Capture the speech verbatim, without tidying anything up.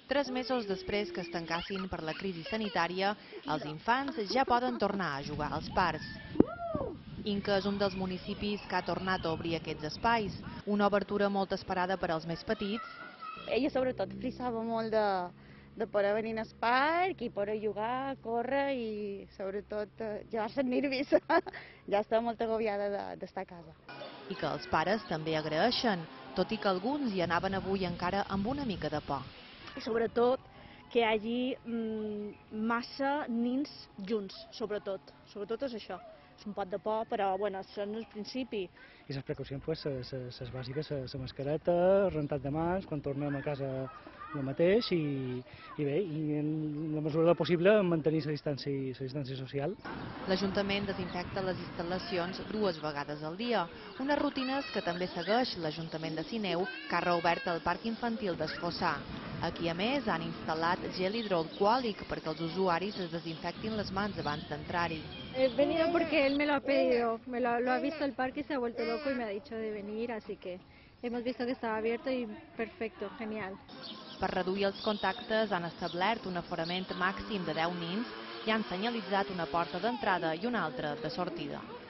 Tres mesos després que es tancassin per la crisi sanitària, els infants ja poden tornar a jugar als parcs. Inca és un dels municipis que ha tornat a obrir aquests espais, una obertura molt esperada per als més petits. Ella sobretot flissava molt de, de poder venir al parc i poder jugar, córrer i sobretot llevar-se els nervis. Ja està molt agobiada d'estar a casa. I que els pares també agraeixen, tot i que alguns hi anaven avui encara amb una mica de por. I sobretot que hi hagi mmm, massa nins junts, sobretot. Sobretot és això. És un pot de por, però bueno, això no és el principi. I les precaucions, pues, les bàsiques, la mascareta, rentat de mans, quan tornem a casa el mateix i, i bé, i en la mesura del possible mantenir la distància, la distància social. L'Ajuntament desinfecta les instal·lacions dues vegades al dia, unes rutines que també segueix l'Ajuntament de Sineu, que ha reobert el Parc Infantil d'Esfossà. Aquí, a més, han instal·lat gel hidroalcohòlic perquè els usuaris es desinfectin les mans abans d'entrar-hi. He venido porque él me lo ha pedido, me lo, lo ha visto el parque y se ha vuelto loco y me ha dicho de venir, así que hemos visto que estaba abierto y perfecto, genial. Per reduir els contactes han establert un aforament màxim de deu nins i han senyalitzat una porta d'entrada i una altra de sortida.